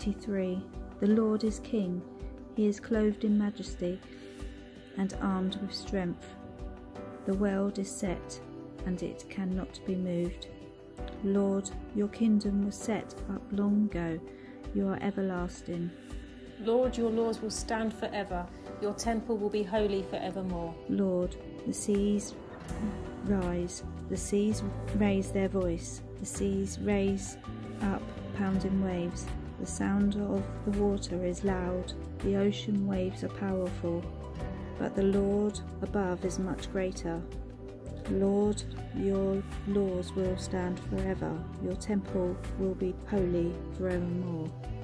23. The Lord is King. He is clothed in majesty and armed with strength. The world is set, and it cannot be moved. Lord, your kingdom was set up long ago. You are everlasting. Lord, your laws will stand forever. Your temple will be holy forevermore. Lord, the seas rise. The seas raise their voice. The seas raise up pounding waves. The sound of the water is loud. The ocean waves are powerful. But the Lord above is much greater. Lord, your laws will stand forever. Your temple will be holy forevermore.